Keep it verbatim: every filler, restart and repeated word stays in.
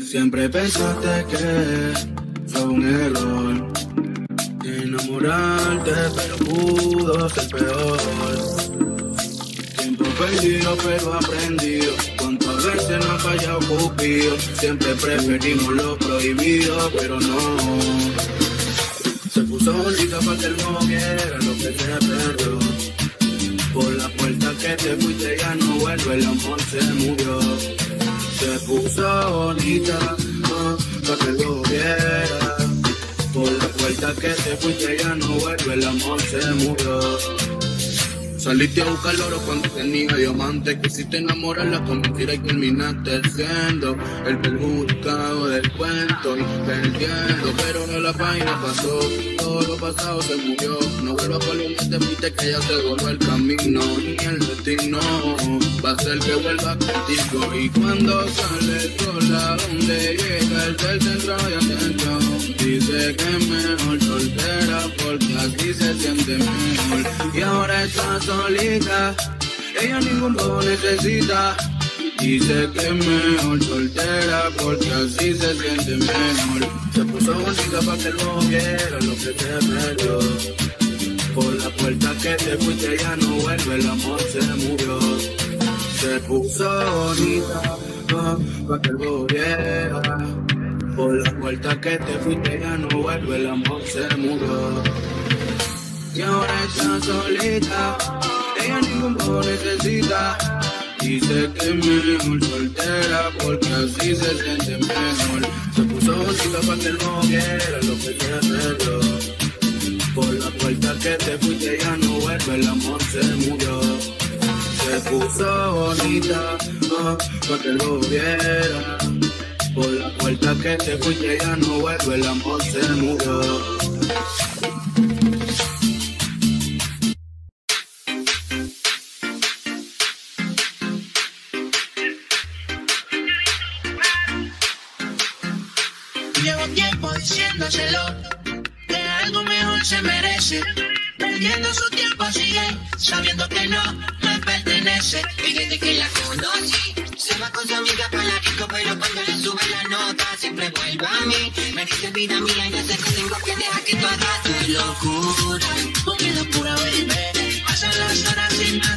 Siempre pensaste que fue un error enamorarte, pero pudo ser peor. Tiempo perdido pero aprendido, cuántas veces no ha fallado Cupido. Siempre preferimos lo prohibido, pero no. Se puso bonita para que él no viera lo que se perdió. Por la puerta que te fuiste ya no vuelve, el amor se murió. Se puso bonita uh, para que lo viera. Por la puerta que te fuiste ya no vuelve, el amor se murió. Saliste a buscar oro cuando tenía diamantes. Quisiste enamorarla con mentira y terminaste siendo el perjudicado del cuento y perdiendo. Pero no, la página pasó, todo lo pasado se murió. No vuelvas por lo te fuiste que ya se volvió el camino. Ni el destino va a ser que vuelva contigo. Y cuando sale sola, donde llega el del centro de atención, dice que es mejor soltera porque así se siente mejor. Y ahora está solita, ella ningún bobo necesita. Dice que es mejor soltera porque así se siente mejor. Se puso bonita para que lo viera lo que te perdió. Por la puerta que te fuiste ya no vuelve, el amor se murió. Se puso bonita oh, para que lo viera. Por la puerta que te fuiste ya no vuelve, el amor se murió. Y ahora está solita, ella ningún bobo necesita. Dice que es mejor soltera porque así se siente mejor. Se puso bonita para que no viera lo que te perdió. Por la puerta que te fuiste ya no vuelve, el amor se murió. Se puso bonita oh, para que lo viera. Por la puerta que te fuiste ya no vuelve, el amor se murió. Llevo tiempo diciéndoselo, que algo mejor se merece. Perdiendo su tiempo sigue, sabiendo que no me pertenece. Y desde que la conocí, se va con su amiga para la disco, pero cuando le sube la nota siempre vuelve a mí. Me dice vida mía y no sé que tengo que dejar que tú hagas tu locura. Porque locura, baby, pasan las horas sin